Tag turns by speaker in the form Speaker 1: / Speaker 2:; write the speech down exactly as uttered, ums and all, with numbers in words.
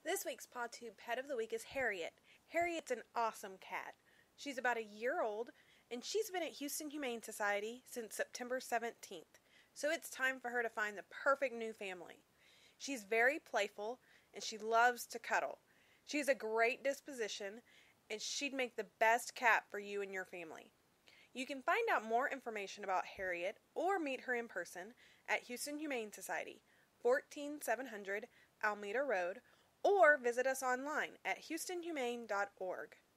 Speaker 1: This week's PawTube Pet of the Week is Harriet. Harriet's an awesome cat. She's about a year old, and she's been at Houston Humane Society since September seventeenth, so it's time for her to find the perfect new family. She's very playful, and she loves to cuddle. She has a great disposition, and she'd make the best cat for you and your family. You can find out more information about Harriet or meet her in person at Houston Humane Society, fourteen seven hundred Alameda Road, or visit us online at houston humane dot org.